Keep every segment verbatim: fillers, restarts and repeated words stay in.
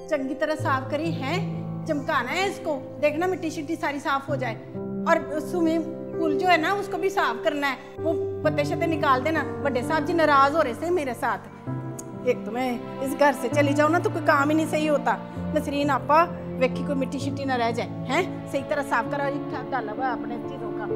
चंगी तरह साफ करी है, चमकाना है इसको, देखना मिट्टी शिट्टी सारी साफ हो जाए। और स्विमिंग पूल जो है ना उसको भी साफ करना है, वो पत्ते शत्ते निकाल देना। बड़े साहब जी नाराज हो रहे थे मेरे साथ। एक तो मैं इस घर से चली जाऊँ ना तो कोई काम ही नहीं सही होता। नसरीन आपा वेखी कोई मिट्टी शिट्टी ना रह जाए, हैं सही तरह साफ करा डाला हुआ अपने चीजों का।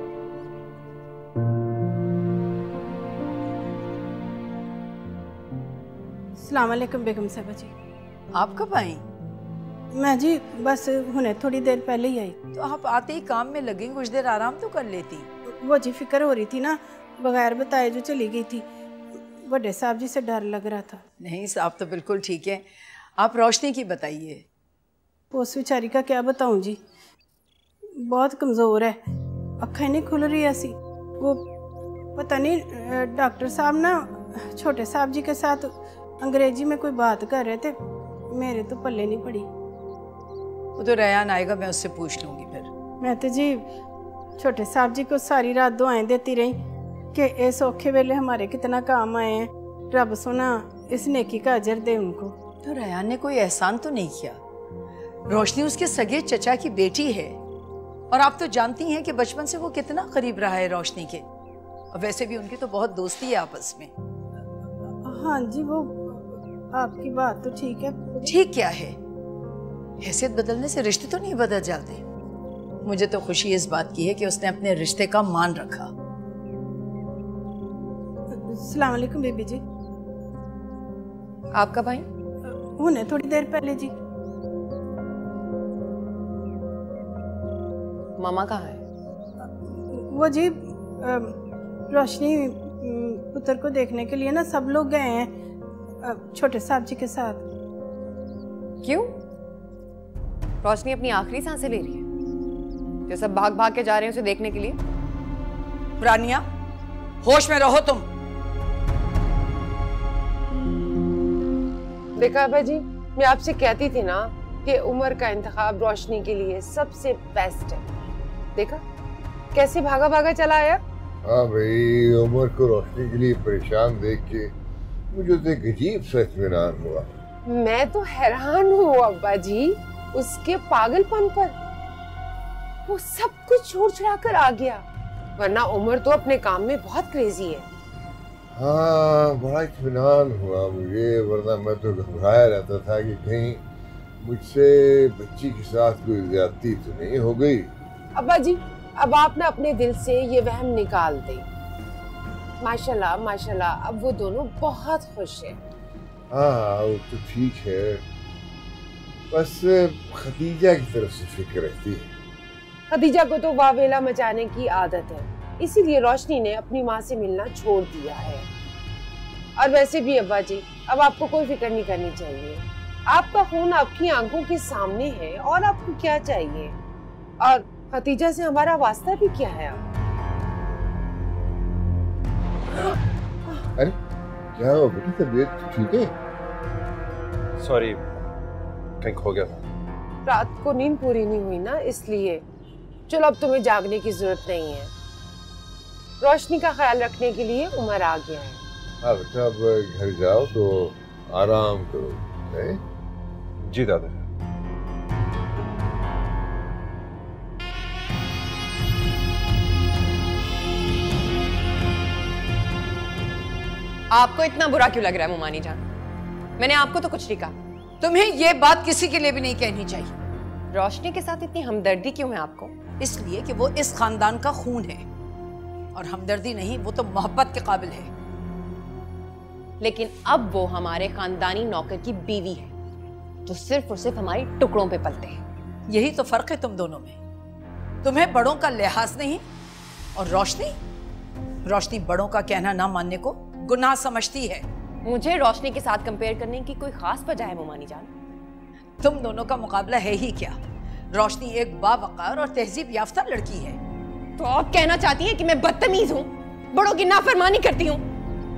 अस्सलाम वालेकुम बेगम साहबा जी। आप कब आई? मैं जी बस हुने थोड़ी देर पहले ही आई। तो आप आते ही काम में लगी, कुछ देर आराम तो कर लेती। वो जी फिक्र हो रही थी ना, बगैर बताए जो चली गई थी। बड़े साहब जी से डर लग रहा था। नहीं साहब तो बिल्कुल ठीक है। आप रोशनी की बताइए। उस बेचारी का क्या बताऊं जी, बहुत कमज़ोर है, अक्खें नहीं खुल रही ऐसी। वो पता नहीं डॉक्टर साहब ना छोटे साहब जी के साथ अंग्रेजी में कोई बात कर रहे थे, मेरे तो पल्ले नहीं पड़ी। वो तो रयान आएगा, मैं उससे पूछ लूँगी फिर। मैं तो जी छोटे साहब जी को सारी रात दुआएं देती रही कि इस औखे वेले हमारे कितना काम आए हैं, रब सोना इस नेकी का अजर दे उनको। तो रयान ने कोई एहसान तो नहीं किया। रोशनी उसके सगे चचा की बेटी है और आप तो जानती हैं कि बचपन से वो कितना करीब रहा है रोशनी के, और वैसे भी उनकी तो बहुत दोस्ती है आपस में। हाँ जी वो आपकी बात तो ठीक है। ठीक क्या है, हैसियत बदलने से रिश्ते तो नहीं बदल जाते। मुझे तो खुशी इस बात की है कि उसने अपने रिश्ते का मान रखा। अस्सलाम वालेकुम बेबी जी। आप कब आई? हुने थोड़ी देर पहले जी। मामा कहाँ है? वो जी रोशनी पुत्र को देखने के लिए ना सब लोग गए हैं छोटे साहब जी के साथ। क्यों? रोशनी अपनी आखिरी सांसें ले रही है, जो सब भाग भाग के जा रहे हैं उसे देखने के लिए। रानिया होश में रहो तुम। देखा अब्बा जी, मैं आपसे कहती थी ना कि उमर का इंतखाब रोशनी के लिए सबसे बेस्ट है। देखा कैसे भागा भागा चला आया। हाँ भाई, उमर को रोशनी के लिए परेशान देख के मुझे तो एक अजीब सा इत्मीनान हुआ। मैं तो हैरान हूँ अब्बा जी उसके पागलपन पर। वो सब कुछ छोड़ छुड़ा कर आ गया, वरना उमर तो अपने काम में बहुत क्रेजी है। हाँ बड़ा इत्मीनान हुआ मुझे, वरना मैं तो घबराया रहता था कि कहीं मुझसे बच्ची के साथ कोई ज्यादती तो नहीं हो गई। अब्बा जी अब आप ना अपने दिल से ये वहम निकाल दें। माशाल्लाह माशाल्लाह अब वो दोनों बहुत खुश हैं। हाँ वो तो ठीक है, बस खदीजा की तरफ से फिक्र रहती है। खदीजा को तो वावेला मचाने की आदत है, इसीलिए रोशनी ने अपनी माँ से मिलना छोड़ दिया है। और वैसे भी अब्बा जी अब आपको कोई फिक्र नहीं करनी चाहिए। आपका खून आपकी आंखों के सामने है और आपको क्या चाहिए। और खदीजा से हमारा वास्ता भी क्या है। आप अरे क्या हो बेटी, तबीयत ठीक है? सॉरी कहीं खो गया था। रात को नींद पूरी नहीं हुई ना, इसलिए। चलो अब तुम्हें जागने की जरूरत नहीं है। रोशनी का ख्याल रखने के लिए उमर आ गया है। हाँ बेटा अब घर जाओ तो आराम करो। है? जी दादा। आपको इतना बुरा क्यों लग रहा है मुमानी जान? मैंने आपको तो कुछ नहीं कहा। तुम्हें ये बात किसी के लिए भी नहीं कहनी चाहिए। रोशनी के साथ इतनी हमदर्दी क्यों है आपको? इसलिए कि वो इस खानदान का खून है, और हमदर्दी नहीं, वो तो मोहब्बत के काबिल है। लेकिन अब वो हमारे खानदानी नौकर की बीवी है, तो सिर्फ और सिर्फ हमारे टुकड़ों पे पलते हैं। यही तो फर्क है तुम दोनों में। तुम्हें बड़ों का लिहाज नहीं, और रोशनी रोशनी बड़ों का कहना ना मानने को गुनाह समझती है। मुझे रोशनी के साथ कंपेयर करने की कोई खास वजह है मुमानी जान? तुम दोनों का मुकाबला है ही क्या? रोशनी एक बावकार और तहजीब याफ्ता लड़की है। तो आप कहना चाहती हैं कि मैं बदतमीज हूँ, बड़ों की नाफरमानी करती हूँ?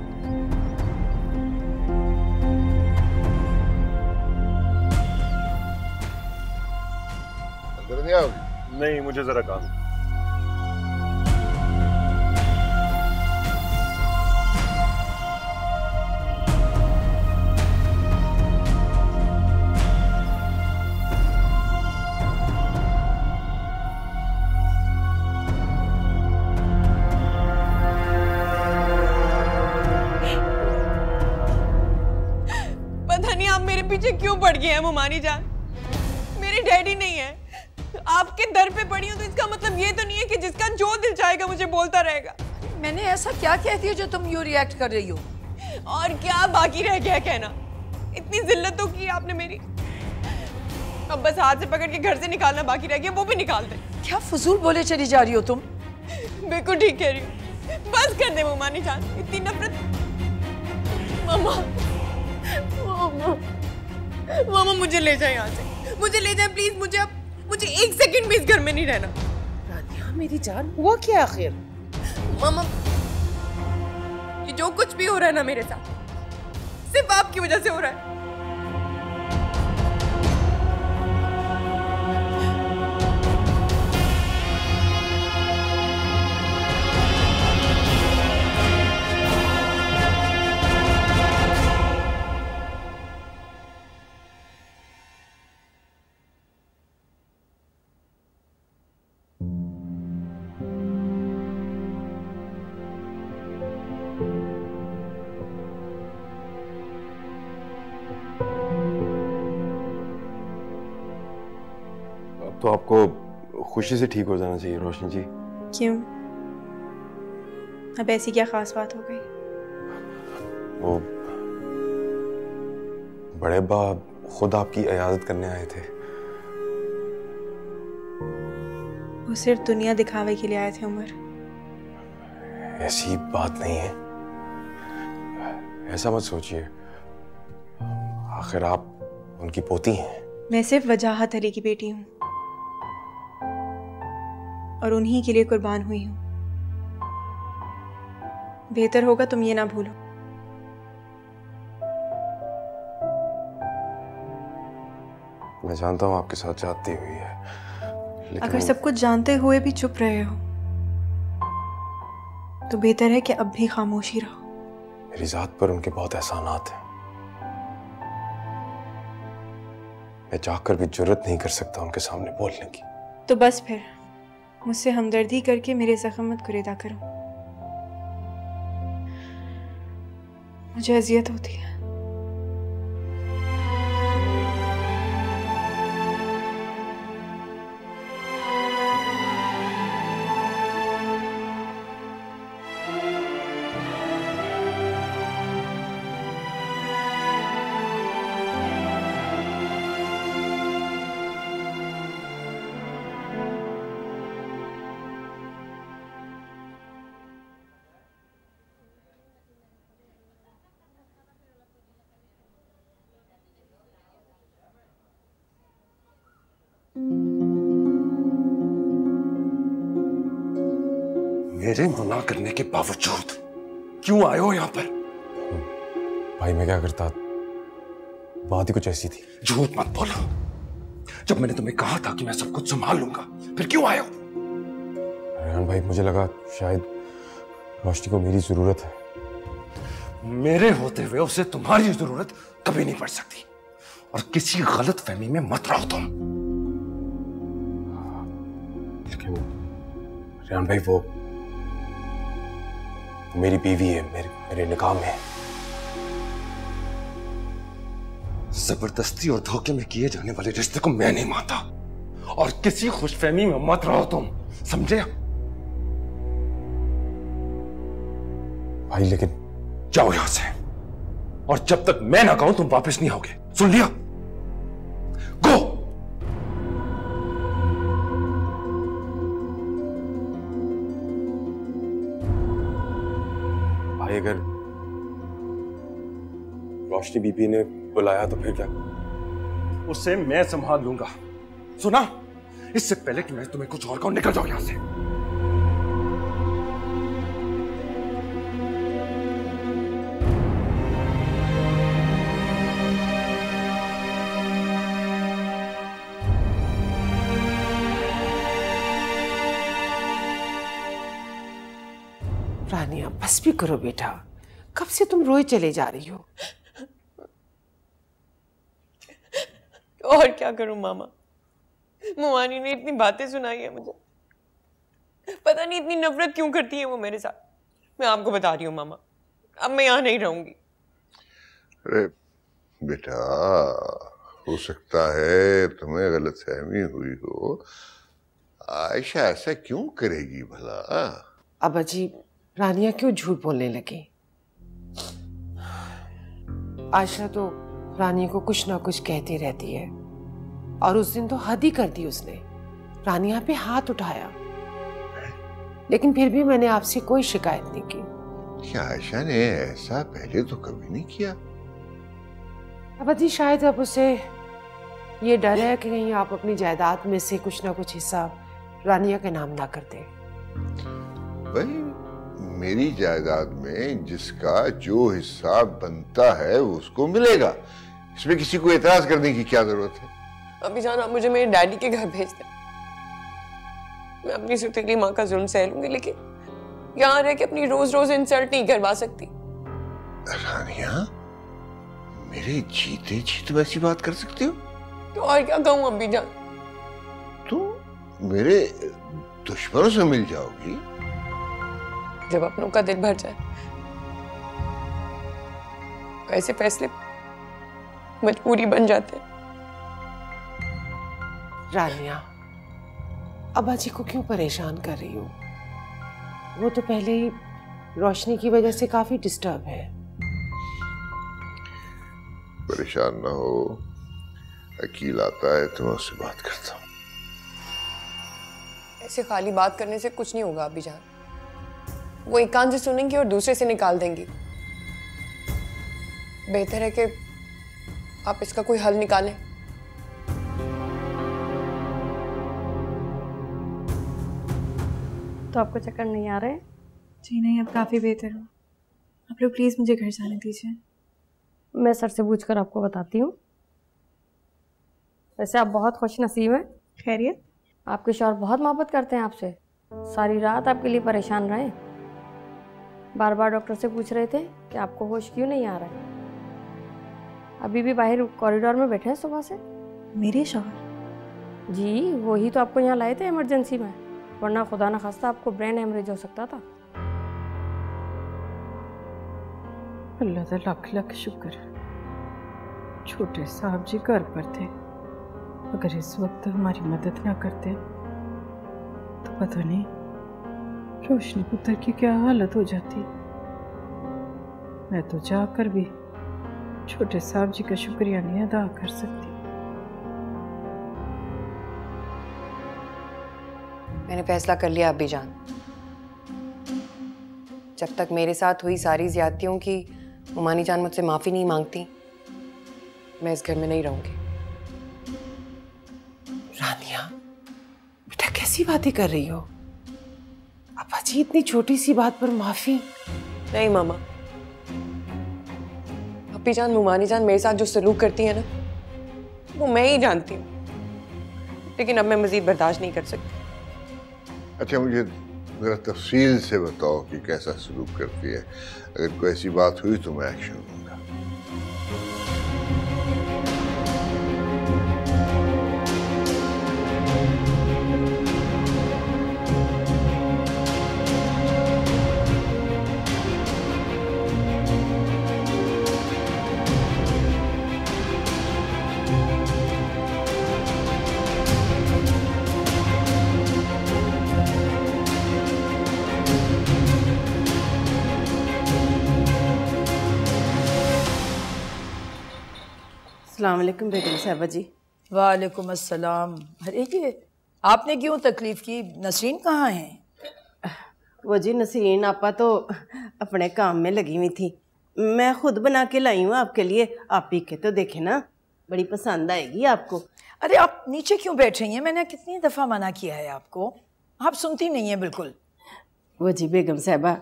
अंदर नहीं आओगी? नहीं, मुझे जरा काम है। पता नहीं आप मेरे पीछे क्यों पड़ गए हैं मुमानी जान। मेरे डैडी नहीं है, आपके दर पे पड़ी हूँ तो इसका मतलब ये तो नहीं है कि जिसका जो दिल चाहेगा मुझे बोलता रहेगा। मैंने ऐसा क्या कह दिया जो तुम यूँ रिएक्ट कर रही हो? और क्या बाकी रह गया कहना? इतनी जिल्लत तो की आपने मेरी, अब बस हाथ से पकड़ के घर से निकालना बाकी रह गया, वो भी निकाल दे। क्या फजूल बोले चली जा रही हो तुम? बिल्कुल ठीक कह रही हूँ, बस कर दे मुमानी जान इतनी नफरत। मामा मामा मामा मुझे ले जाए यहाँ से, मुझे ले जाए प्लीज। मुझे अब मुझे एक सेकंड भी इस घर में नहीं रहना। रानिया मेरी जान, हुआ क्या आखिर? मामा ये जो कुछ भी हो रहा है ना मेरे साथ, सिर्फ आपकी वजह से हो रहा है। तो आपको खुशी से ठीक हो जाना चाहिए रोशनी जी। क्यों? अब ऐसी क्या खास बात हो गई? वो बड़े अब्बा खुद आपकी इयादत करने आए थे। वो सिर्फ दुनिया दिखावे के लिए आए थे उमर। ऐसी बात नहीं है, ऐसा मत सोचिए, आखिर आप उनकी पोती हैं। मैं सिर्फ वजाहत अली की बेटी हूँ और उन्हीं के लिए कुर्बान हुई हूँ। बेहतर होगा तुम ये ना भूलो। मैं जानता हूँ आपके साथ जाती हुई है, लेकिन अगर सब कुछ जानते हुए भी चुप रहे हो तो बेहतर है कि अब भी खामोशी रहो। मेरी जात पर उनके बहुत एहसानात हैं। मैं चाहकर भी जुर्रत नहीं कर सकता उनके सामने बोलने की। तो बस फिर मुझसे हमदर्दी करके मेरे जख्म मत कुरेदा करो, मुझे अजियत होती है। मेरे मना करने के बावजूद क्यों आए हो यहाँ पर? भाई मैं क्या करता, बात ही कुछ ऐसी थी। झूठ मत बोलो, जब मैंने तुम्हें कहा था कि मैं सब कुछ संभाल लूंगा, फिर क्यों आए हो? रेहान भाई मुझे लगा शायद रोशनी को मेरी जरूरत है। मेरे होते हुए उसे तुम्हारी जरूरत कभी नहीं पड़ सकती, और किसी गलत फहमी में मत रहो तुम। लेकिन रेहान भाई वो वो मेरी बीवी है, मेरे मेरे निकाह में है। जबरदस्ती और धोखे में किए जाने वाले रिश्ते को मैं नहीं मानता, और किसी खुशफहमी में मत रहो तुम, समझे? भाई लेकिन जाओ यहां से, और जब तक मैं ना कहूं तुम वापस नहीं आओगे, सुन लिया? गो। भाई अगर रोशनी बीबी ने बुलाया तो फिर क्या? उसे मैं संभाल लूंगा, सुना? इससे पहले कि मैं तुम्हें कुछ और कहूं, निकल जाओ यहां से। रानिया बस भी करो बेटा, कब से तुम रोए चले जा रही हो? और क्या करूं मामा, मुमानी ने इतनी बातें सुनाई है मुझे, पता नहीं इतनी नफरत क्यों करती है वो मेरे साथ। मैं आपको बता रही हूँ मामा, अब मैं यहाँ नहीं रहूंगी। अरे बेटा, हो सकता है तुम्हें गलतफहमी हुई हो। आयशा ऐसा क्यों करेगी भला? अब्बा जी, रानिया क्यों झूठ बोलने लगी? आयशा तो रानिया को कुछ ना कुछ कहती रहती है, और उस दिन तो हद ही कर दी उसने, रानिया पे हाथ उठाया। लेकिन फिर भी मैंने आपसे कोई शिकायत नहीं की। आयशा ने ऐसा पहले तो कभी नहीं किया। अब्बा जी, शायद अब उसे ये डर है कि कहीं आप अपनी जायदाद में से कुछ ना कुछ हिस्सा रानिया के नाम ना कर दे। भाई, मेरी जायदाद में जिसका जो हिस्सा बनता है वो उसको मिलेगा, इसमें किसी को एतराज करने की क्या जरूरत है? अभी जान, आप मुझे मेरे डैडी के घर भेज दें। मैं अपनी सुतीली माँ का जुल्म सह लूंगी, लेकिन यहाँ रह के अपनी रोज रोज इंसल्ट नहीं करवा सकती। रानिया, मेरे जीते जी तुम ऐसी बात कर सकती हो? तो और क्या कहूँ अभी जान? तुम मेरे दुश्मनों से मिल जाओगी। जब अपनों का दिल भर जाए, ऐसे फैसले मजबूरी बन जाते हैं। रानिया, अब्बा जी को क्यों परेशान कर रही हो? वो तो पहले ही रोशनी की वजह से काफी डिस्टर्ब है। परेशान ना हो, अकील आता है तो मैं उससे बात करता हूँ। ऐसे खाली बात करने से कुछ नहीं होगा अभी जान। वो एक कान से सुनेंगी और दूसरे से निकाल देंगी। बेहतर है कि आप इसका कोई हल निकालें। तो आपको चक्कर नहीं आ रहे? जी नहीं, अब काफ़ी बेहतर हूँ। आप लोग प्लीज़ मुझे घर जाने दीजिए। मैं सर से पूछकर आपको बताती हूँ। वैसे आप बहुत खुश नसीब हैं। खैरियत? आपके शौहर बहुत मोहब्बत करते हैं आपसे, सारी रात आपके लिए परेशान रहे। बार बार डॉक्टर से पूछ रहे थे कि आपको होश क्यों नहीं आ रहा है। अभी भी बाहर कॉरिडोर में बैठे हैं सुबह से। मेरे शौहर? जी, वही तो आपको यहाँ लाए थे इमरजेंसी में, वरना खुदा न खास्ता आपको ब्रेन हेमरेज हो सकता था। अल्लाह का लाख लाख शुक्र, छोटे साहब जी घर पर थे। अगर इस वक्त हमारी मदद ना करते तो पता नहीं रोशनी पुत्र की क्या हालत हो जाती। मैं तो जाकर भी छोटे साहब जी का शुक्रिया नहीं अदा कर सकती। मैंने फैसला कर लिया अब्बी जान। जब तक मेरे साथ हुई सारी ज्यादतियों की मुमानी जान मुझसे माफी नहीं मांगती, मैं इस घर में नहीं रहूंगी। रानिया, बेटा कैसी बातें कर रही हो? अब्बा जी, इतनी छोटी सी बात पर माफी? नहीं मामा, अब्बी जान मुमानी जान मेरे साथ जो सलूक करती है ना, वो मैं ही जानती हूँ, लेकिन अब मैं मजीद बर्दाश्त नहीं कर सकती। अच्छा, मुझे जरा तफसील से बताओ कि कैसा सलूक करती है। अगर कोई ऐसी बात हुई तो मैं एक्शन लूंगा। अस्सलाम वालेकुम बेगम साहबा जी। वालेकुम अस्सलाम। अरे ये आपने क्यों तकलीफ की? नसरीन कहाँ है? वो जी नसरीन आपा तो अपने काम में लगी हुई थी। मैं खुद बना के लाई हूँ आपके लिए, आप पी के तो देखे ना, बड़ी पसंद आएगी आपको। अरे आप नीचे क्यों बैठ रही हैं? मैंने कितनी दफ़ा मना किया है आपको, आप सुनती नहीं हैं बिल्कुल। वो जी बेगम साहबा,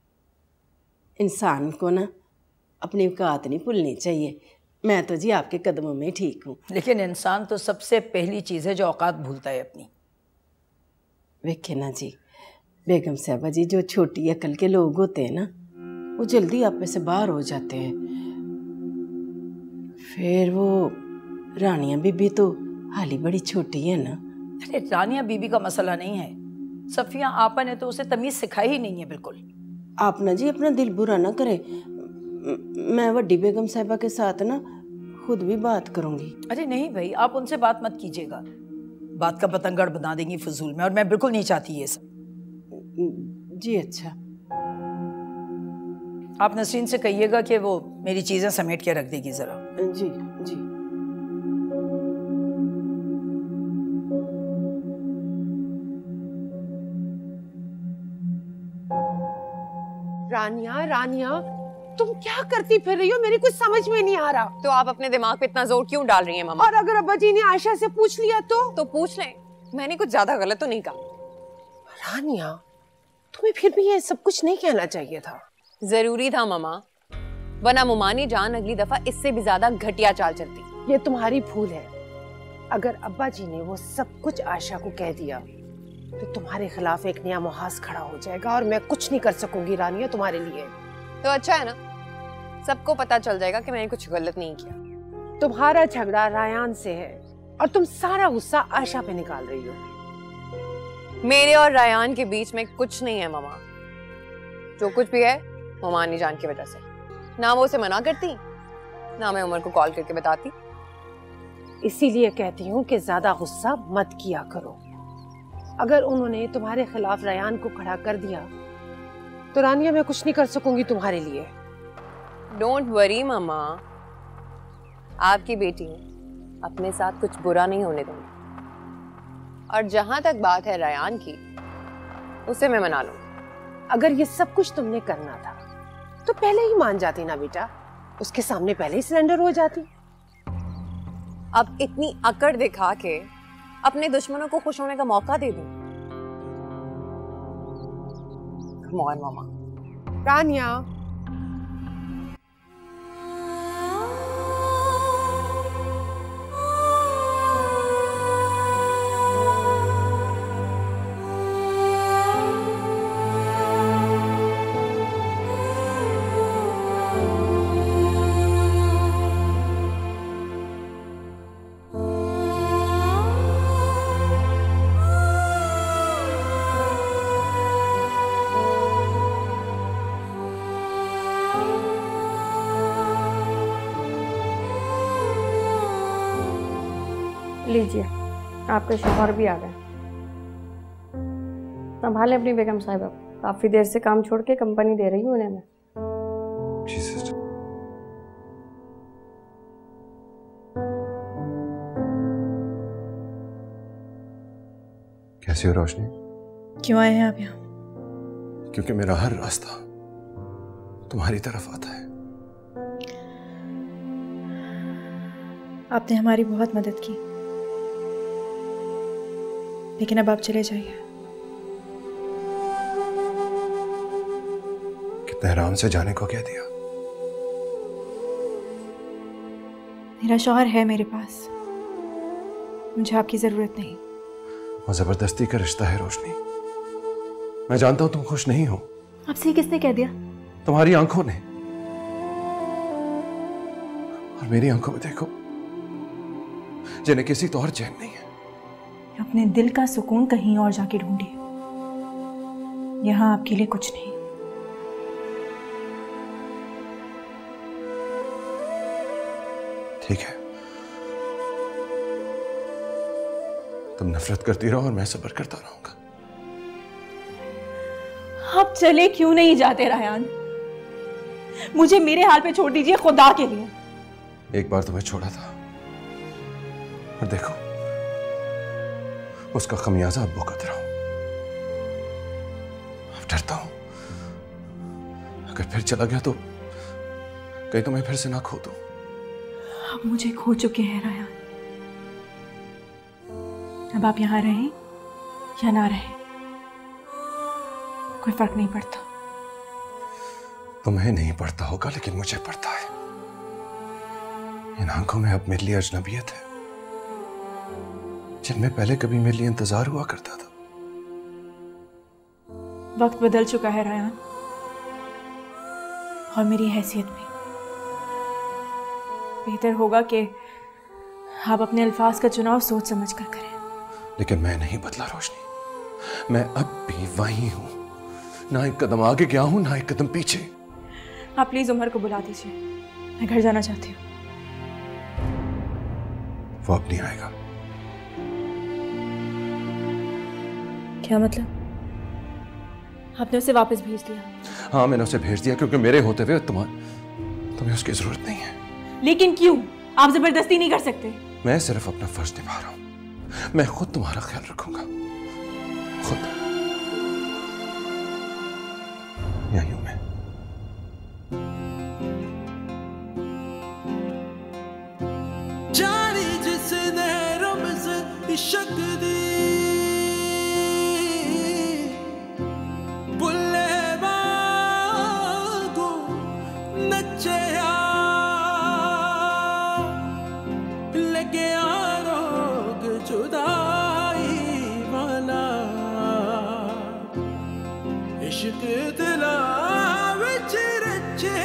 इंसान को ना अपनी औकात नहीं भूलनी चाहिए। मैं तो जी आपके कदमों में ठीक हूँ। लेकिन इंसान तो सबसे पहली चीज़ है जो औकात भूलता है अपनी। वेखे ना जी बेगम साहबा जी, जो छोटी अकल के लोग होते हैं ना, वो जल्दी आप में से बाहर हो जाते हैं। फिर वो रानिया बीबी तो हाली बड़ी छोटी है ना। अरे रानिया बीबी का मसला नहीं है, सफिया आपा ने तो उसे तमीज़ सिखाई ही नहीं है बिल्कुल। आप ना जी अपना दिल बुरा ना करें। मैं वड्डी बेगम साहिबा के साथ ना खुद भी बात करूंगी। अरे नहीं भाई, आप उनसे बात मत कीजिएगा, बात का पतंगड़ बना देंगी फजूल में, और मैं बिल्कुल नहीं चाहती ये सब। जी अच्छा। आप नसरीन से कहिएगा कि वो मेरी चीजें समेट के रख देगी जरा। जी जी। रानिया रानिया तुम क्या करती फिर रही हो, मेरी कुछ समझ में नहीं आ रहा। तो आप अपने दिमाग पे इतना जोर क्यों डाल रही हैं मामा? और अगर अब्बा जी ने आयशा से पूछ लिया तो तो पूछ लें, मैंने कुछ ज्यादा गलत तो नहीं कहा। रानिया तुम्हें फिर भी ये सब कुछ नहीं कहना चाहिए था। जरूरी था मामा, वरना मुमानी जान अगली दफा इससे भी ज्यादा घटिया चाल चलती। ये तुम्हारी भूल है। अगर अब्बा जी ने वो सब कुछ आयशा को कह दिया तो तुम्हारे खिलाफ एक नया मुहाज खड़ा हो जाएगा और मैं कुछ नहीं कर सकूंगी रानिया तुम्हारे लिए। तो अच्छा है ना, सबको पता चल जाएगा कि मैंने कुछ गलत नहीं किया। तुम्हारा झगड़ा रायान से है और तुम सारा गुस्सा आयशा पे निकाल रही हो। मेरे और रायान के बीच में कुछ नहीं है मामा, जो कुछ भी है मुमानी जान की वजह से। ना वो उसे मना करती, ना मैं उमर को कॉल करके बताती। इसीलिए कहती हूँ कि ज्यादा गुस्सा मत किया करो। अगर उन्होंने तुम्हारे खिलाफ रायान को खड़ा कर दिया तो रानिया मैं कुछ नहीं कर सकूंगी तुम्हारे लिए। डोंट वरी मामा, आपकी बेटी अपने साथ कुछ बुरा नहीं होने दूंगी। और जहां तक बात है रायान की, उसे मैं मना लूंगी। अगर ये सब कुछ तुमने करना था तो पहले ही मान जाती ना बेटा, उसके सामने पहले ही सरेंडर हो जाती। अब इतनी अकड़ दिखा के अपने दुश्मनों को खुश होने का मौका दे दूं? Come on, मामा। रानिया लीजिए, आपके शौहर भी आ गए। संभाले अपनी बेगम साहिबा, काफी देर से काम छोड़ के कंपनी दे रही हूँ उन्हें मैं। जी सिस्टर। कैसी हो रोशनी? क्यों आए हैं आप यहाँ? क्योंकि मेरा हर रास्ता तुम्हारी तरफ आता है। आपने हमारी बहुत मदद की, लेकिन अब आप चले जाइए। कितने आराम से जाने को कह दिया। मेरा शौहर है मेरे पास, मुझे आपकी जरूरत नहीं। और जबरदस्ती का रिश्ता है रोशनी। मैं जानता हूं तुम खुश नहीं हो। आपसे ये किसने कह दिया? तुम्हारी आंखों ने। और मेरी आंखों में देखो, जिन्हें किसी तो और चैन नहीं है। अपने दिल का सुकून कहीं और जाके ढूंढिए, यहां आपके लिए कुछ नहीं। ठीक है, तुम नफरत करती रहो और मैं सब्र करता रहूंगा। आप चले क्यों नहीं जाते रायान? मुझे मेरे हाल पे छोड़ दीजिए खुदा के लिए। एक बार तुम्हें छोड़ा था और देखो उसका खमियाजा अब भुगत रहा हूं। अब डरता हूं अगर फिर चला गया तो कहीं तुम्हें फिर से ना खो दूं। आप मुझे खो चुके हैं रायान। अब आप यहाँ रहें या ना रहें, कोई फर्क नहीं पड़ता। तुम्हें नहीं पड़ता होगा, लेकिन मुझे पड़ता है। इन आंखों में अब मेरे लिए अजनबियत है, जिनमें पहले कभी मेरे लिए इंतजार हुआ करता था। वक्त बदल चुका है रायान, और मेरी हैसियत में बेहतर होगा कि आप अपने अल्फाज का चुनाव सोच समझ कर करें। लेकिन मैं नहीं बदला रोशनी, मैं अब भी वही हूं। ना एक कदम आगे गया हूं, ना एक कदम पीछे। आप प्लीज उमर को बुला दीजिए, मैं घर जाना चाहती हूँ। वो अब नहीं आएगा। क्या मतलब? आपने उसे वापस भेज दिया? हाँ, मैंने उसे भेज दिया क्योंकि मेरे होते हुए तुम्हार तुम्हें उसकी जरूरत नहीं है। लेकिन क्यों? आप जबरदस्ती नहीं कर सकते। मैं सिर्फ अपना फर्ज निभा रहा हूं। मैं खुद तुम्हारा ख्याल रखूंगा, खुद। यही हूं मैं। जानी जिसने रमज़ इश्क दी, बुल्ले बागो नचे लेके आरोग जुदाई वाला, इश्क दिला विच रचे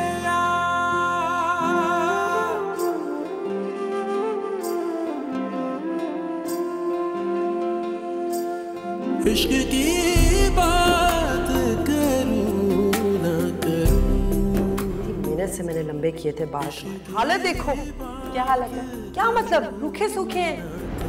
इश्क की बात करूं ना करूं। मेहनत से मैंने लंबे किए थे बाल। हालत देखो। क्या हालत है? क्या मतलब? रूखे सूखे हैं।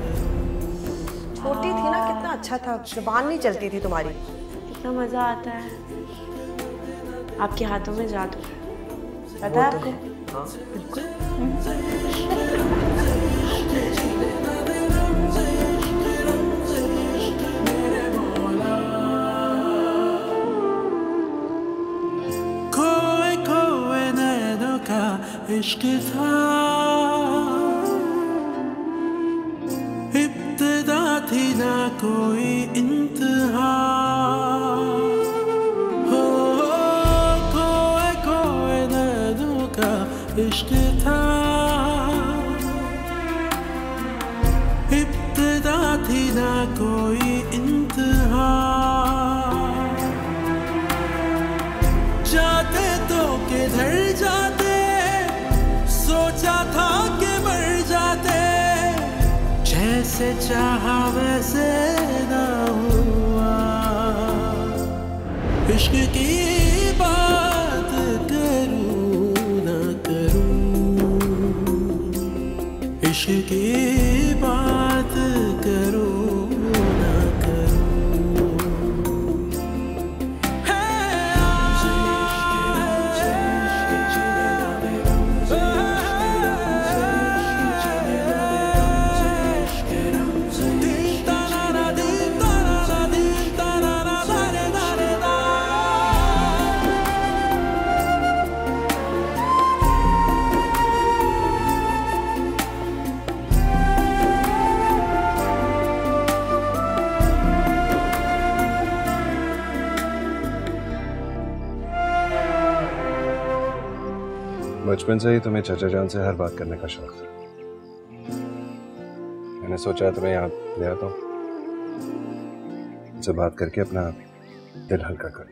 छोटी थी ना, कितना अच्छा था, जुबान नहीं चलती थी तुम्हारी। कितना मजा आता है आपके हाथों में जादू। पता है आपको? हाँ बिल्कुल। खोए खोए नैनों का इश्क था, इब्तिदा थी ना कोई इंतहा। हो खोए खोए नैनों का इश्क था, इब्तिदा थी ना कोई इंतहा। जाते तो किधर जाते, सोचा था कि मर जाते, जैसे चाहा वैसे ना हुआ। इश्क की बात करूं ना करूं, इश्क की बात करूं ना करूं। बचपन से ही तुम्हें चाचा जान से हर बात करने का शौक था। मैंने सोचा तुम्हें यहाँ ले आता हूँ, उनसे बात करके अपना दिल हल्का करो।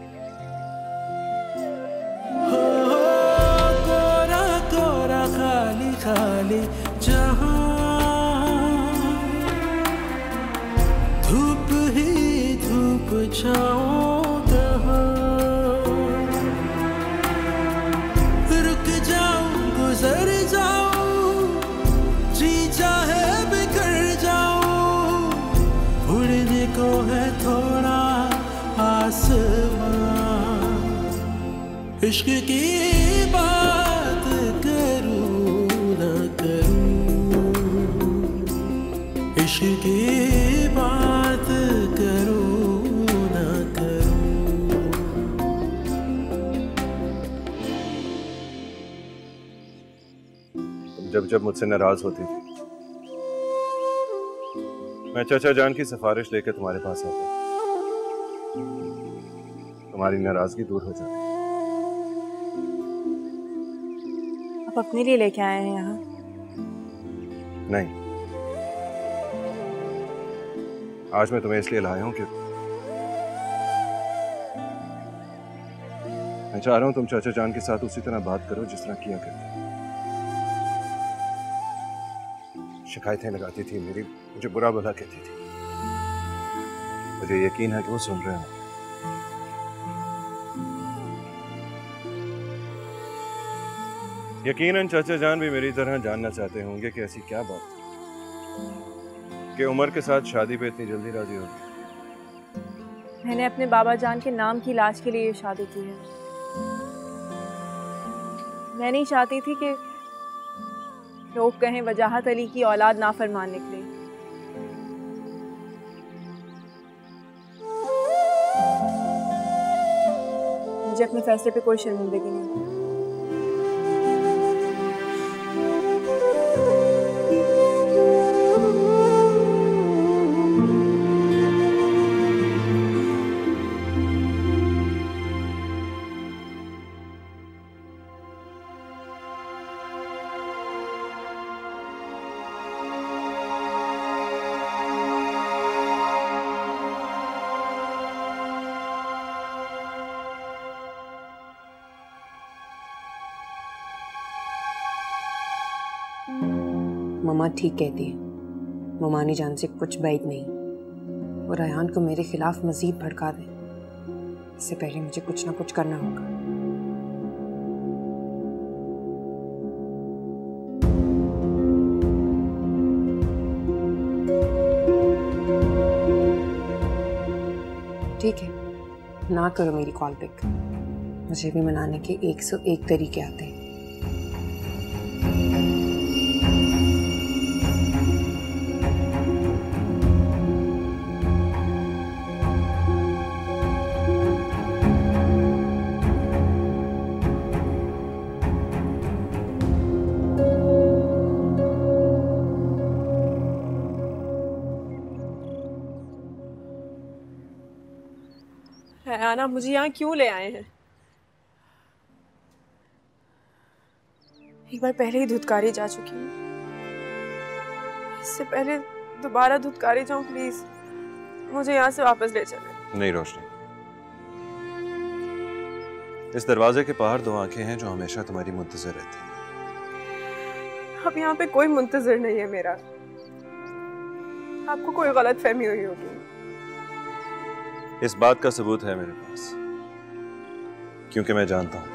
कोरा कोरा खाली खाली जहां, धूप ही धूप छाओ कहाँ। रुक जाऊं गुजर जाऊं, जी चाहे बिखर जाऊं, उड़ने को है थोड़ा आसमां। इश्क की बात करूं ना करूं, इश्क की बात करूं ना करूं। जब जब मुझसे नाराज होती थी, मैं चाचा जान की सिफारिश लेकर तुम्हारे पास आता, तुम्हारी नाराजगी दूर हो जाती। आप अपने लिए लेके आए हैं यहाँ? नहीं, आज मैं तुम्हें इसलिए लाया हूं कि मैं चाह रहा हूं तुम चाचा जान के साथ उसी तरह बात करो जिस तरह किया करते। शिकायतें लगाती थी मेरी, मुझे बुरा भला कहती थी। मुझे यकीन है कि वो सुन रहे हैं। यकीनन चाचा जान भी मेरी तरह जानना चाहते होंगे कि ऐसी क्या बात थी कि उमर के साथ शादी पे इतनी जल्दी राजी हो गई। मैंने अपने बाबा जान के नाम की लाश के लिए ये शादी की है। मैं नहीं चाहती थी कि लोग कहें वजाहत अली की औलाद नाफरमान निकले। मुझे अपने फैसले पे कोई शर्मिंदगी नहीं। मम्मा ठीक कहती है, मोमानी जान से कुछ बैद नहीं। वो रेहान को मेरे खिलाफ मजीद भड़का दे, इससे पहले मुझे कुछ ना कुछ करना होगा। ठीक है, ना करो मेरी कॉल पिक। मुझे भी मनाने के एक सौ एक तरीके आते हैं। रेहाना, मुझे यहाँ क्यों ले आए हैं? एक बार पहले ही धुतकारी जा चुकी हूँ। इससे पहले दोबारा धुतकारी जाऊँ, प्लीज मुझे यहाँ से वापस ले चले। नहीं रोशनी, इस दरवाजे के बाहर दो आंखें हैं जो हमेशा तुम्हारी मुंतजर रहती हैं। अब यहाँ पे कोई मुंतजर नहीं है मेरा। आपको कोई गलत फहमी हुई होगी। इस बात का सबूत है मेरे पास, क्योंकि मैं जानता हूं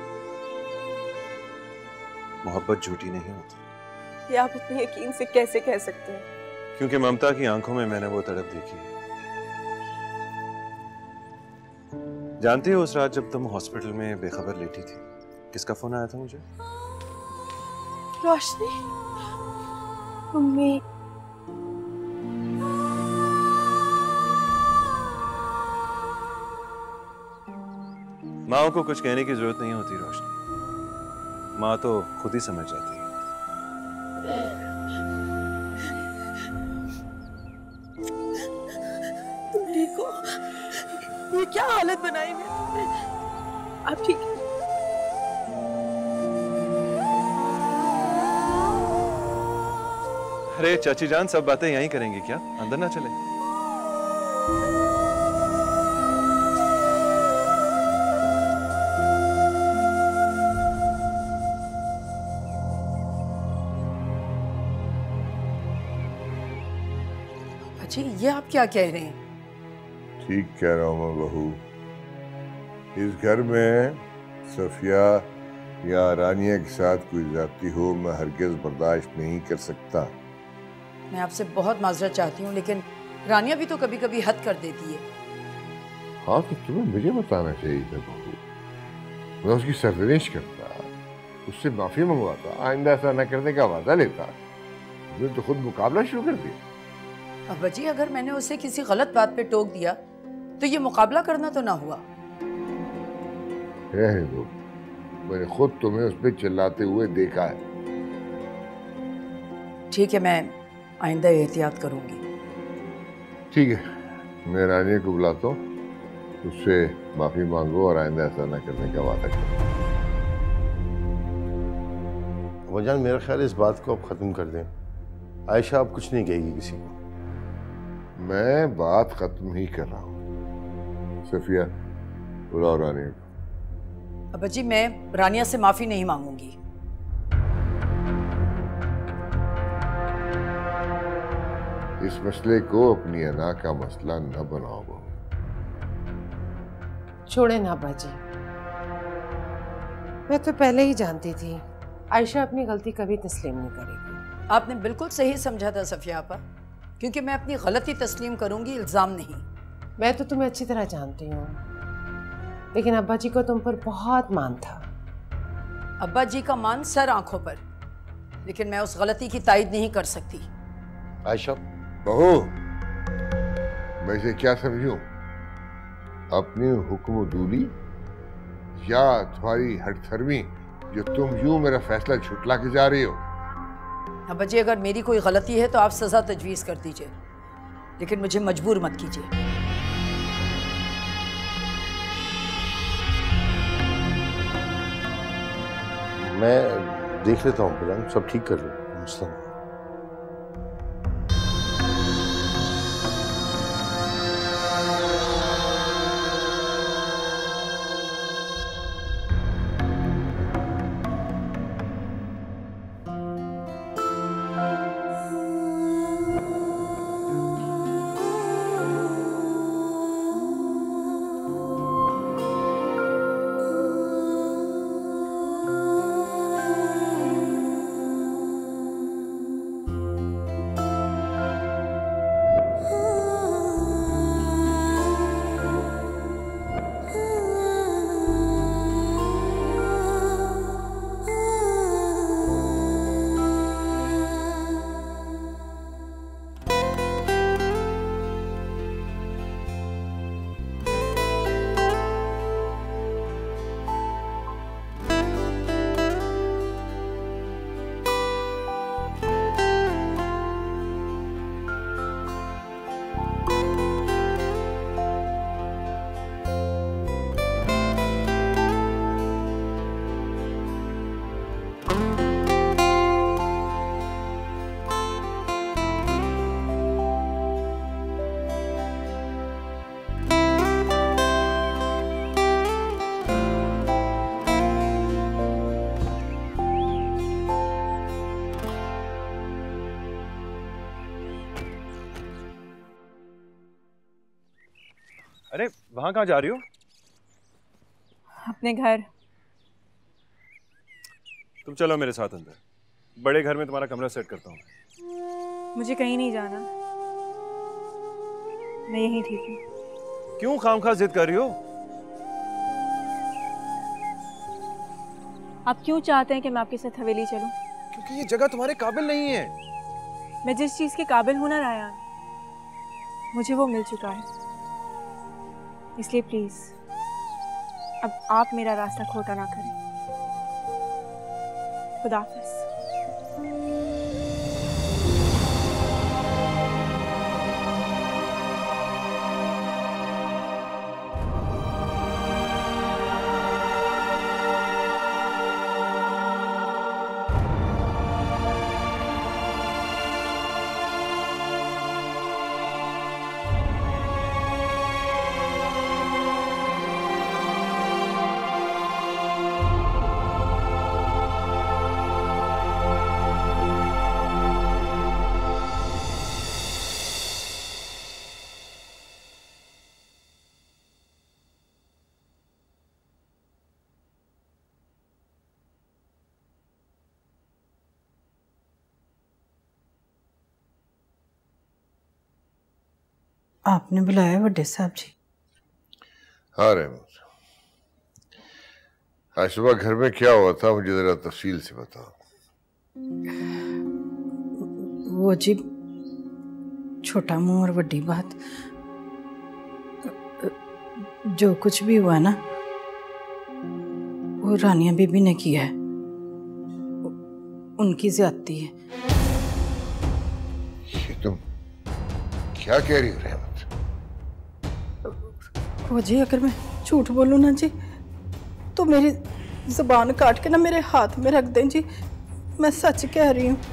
मोहब्बत झूठी नहीं होती। ये आप इतने यकीन से कैसे कह सकते हैं? क्योंकि ममता की आंखों में मैंने वो तड़प देखी है। जानती हो उस रात जब तुम हॉस्पिटल में बेखबर लेटी थी, किसका फोन आया था मुझे? रोशनी, मम्मी। माँ को कुछ कहने की जरूरत नहीं होती रोशनी, माँ तो खुद ही समझ जाती है। तुम ठीक हो? ये क्या हालत बनाई है तुमने? आप ठीक है? अरे चाची जान, सब बातें यहीं करेंगे क्या? अंदर ना चले? जी ये आप क्या कह रहे हैं? ठीक कह रहा हूँ मैं बहू। इस घर में सफिया या रानिया के साथ कोई ज्यादती हो मैं हरगिज बर्दाश्त नहीं कर सकता। मैं आपसे बहुत माजरत चाहती हूँ, लेकिन रानिया भी तो कभी कभी हद कर देती है। हाँ तो तुम्हें मुझे बताना चाहिए था बहू। मैं उसकी सरजनिश करता, उससे माफी मंगवाता, आइंदा ऐसा न करने का वादा लेता। तुमने तो खुद मुकाबला शुरू कर दिया। अब्बा जी, अगर मैंने उसे किसी गलत बात पे टोक दिया तो ये मुकाबला करना तो ना हुआ। है दो, मैंने खुद तुम्हें उस पर चिल्लाते हुए देखा है। ठीक है, मैं आइंदा एहतियात करूंगी। ठीक है, मैं रानिया को बुलाता हूँ, उससे माफी मांगो और आइंदा ऐसा न करने का वादा करो। वजान, मेरा ख्याल इस बात को अब खत्म कर दें। आयशा अब कुछ नहीं कहेगी किसी को। मैं बात खत्म ही कर रहा हूँ। सफिया, बुलाओ रानिया को। अब्बा जी, मैं रानिया से माफी नहीं मांगूंगी। इस मसले को अपनी अना का मसला न बनाओ बहू। छोड़े ना बाजी, मैं तो पहले ही जानती थी आयशा अपनी गलती कभी तस्लीम नहीं करेगी। आपने बिल्कुल सही समझा था सफिया आपा, क्योंकि मैं अपनी गलती तस्लीम करूंगी, इल्जाम नहीं। मैं तो तुम्हें अच्छी तरह जानती हूँ, लेकिन अब्बा जी को तुम पर बहुत मान था। अब्बा जी का मान सर आंखों पर, लेकिन मैं उस गलती की तायद नहीं कर सकती। आयशा बहू, मैं इसे क्या समझूं? अपनी हुक्मदूली या तुम्हारी हठधर्मी जो तुम यूं मेरा फैसला झुटला के जा रही हो? अब्बा जी, अगर मेरी कोई गलती है तो आप सजा तजवीज कर दीजिए, लेकिन मुझे मजबूर मत कीजिए। मैं देख लेता हूँ फिलहाल, सब ठीक कर लो, मसला नहीं। अरे वहां कहाँ जा रही हो? अपने घर। तुम चलो मेरे साथ अंदर, बड़े घर में तुम्हारा कमरा सेट करता हूँ। मुझे कहीं नहीं जाना, मैं यहीं ठीक हूँ। क्यों खामखा जिद कर रही हो? आप क्यों चाहते हैं कि मैं आपके साथ हवेली चलूं? क्योंकि ये जगह तुम्हारे काबिल नहीं है। मैं जिस चीज के काबिल हूं ना रायान, मुझे वो मिल चुका है। इसलिए प्लीज अब आप मेरा रास्ता खोटा ना करें। खुदा हाफिज़। आपने बुलाया बड़े साहब जी? हाँ रहमत, आज सुबह घर में क्या हुआ था मुझे जरा तफसील से बताओ। वो जी छोटा मुंह और बड़ी बात, जो कुछ भी हुआ ना वो रानिया बीबी ने किया है, उनकी ज्यादती है। ये तुम क्या कह रही हो रहमत? वो जी अगर मैं झूठ बोलूं ना जी तो मेरी जुबान काट के ना मेरे हाथ में रख दें जी, मैं सच कह रही हूँ।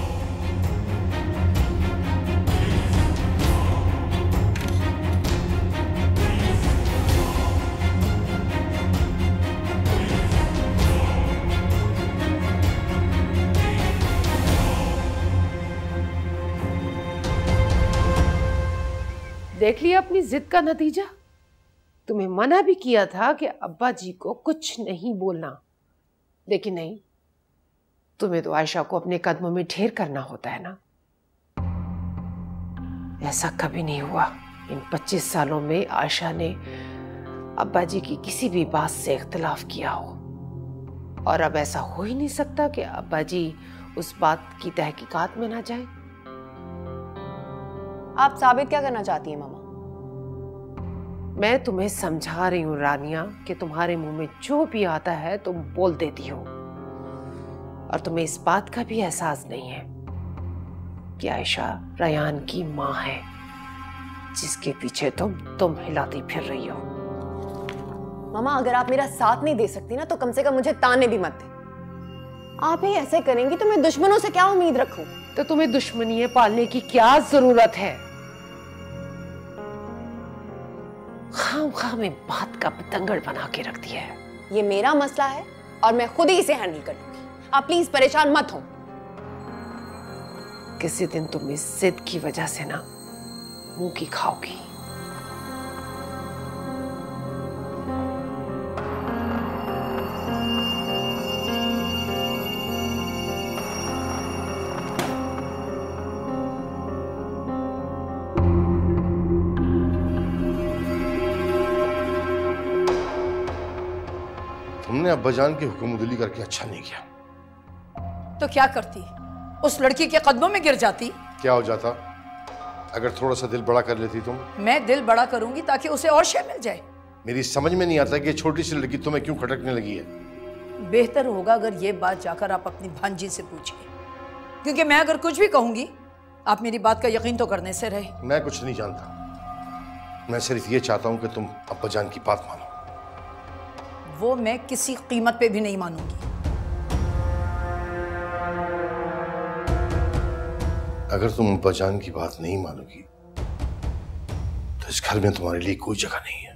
देख लिया अपनी जिद का नतीजा। तुम्हें मना भी किया था कि अब्बा जी को कुछ नहीं बोलना, लेकिन नहीं, तुम्हें तो आयशा को अपने कदमों में ढेर करना होता है ना। ऐसा कभी नहीं हुआ इन पच्चीस सालों में आयशा ने अब्बा जी की किसी भी बात से इख्तिलाफ किया हो, और अब ऐसा हो ही नहीं सकता कि अब्बा जी उस बात की तहकीकात में ना जाए। आप साबित क्या करना चाहती हैं मामा? मैं तुम्हें समझा रही हूँ रानिया कि तुम्हारे मुंह में जो भी आता है तुम बोल देती हो, और तुम्हें इस बात का भी एहसास नहीं है कि आयशा रयान की माँ है, जिसके पीछे तुम तुम हिलाती फिर रही हो। मामा अगर आप मेरा साथ नहीं दे सकती ना तो कम से कम मुझे ताने भी मत दे। आप ही ऐसे करेंगी तो मैं दुश्मनों से क्या उम्मीद रखूं? तो तुम्हें दुश्मनी पालने की क्या जरूरत है? खाम खाम में बात का पतंगड़ बना के रख दिया है। ये मेरा मसला है और मैं खुद ही इसे हैंडल कर लूंगी। आप प्लीज परेशान मत हो। किसी दिन तुम इस जिद की वजह से ना मुंह की खाओगी। तुमने अब्बाजान की हुक्मदिली करके अच्छा नहीं किया। तो क्या करती? उस लड़की के कदमों में गिर जाती। क्या हो जाता अगर थोड़ा सा दिल बड़ा कर लेती तुम? मैं दिल बड़ा करूंगी ताकि उसे और शय मिल जाए। मेरी समझ में नहीं आता कि छोटी सी लड़की तुम्हें क्यों खटकने लगी है। बेहतर होगा अगर ये बात जाकर आप अपनी भांजी से पूछिए, क्योंकि मैं अगर कुछ भी कहूंगी आप मेरी बात का यकीन तो करने से रहे। मैं कुछ नहीं जानता, मैं सिर्फ ये चाहता हूं कि तुम अब्बाजान की बात मानो। वो मैं किसी कीमत पे भी नहीं मानूंगी। अगर तुम अब्बाजान की बात नहीं मानोगी तो इस घर में तुम्हारे लिए कोई जगह नहीं है।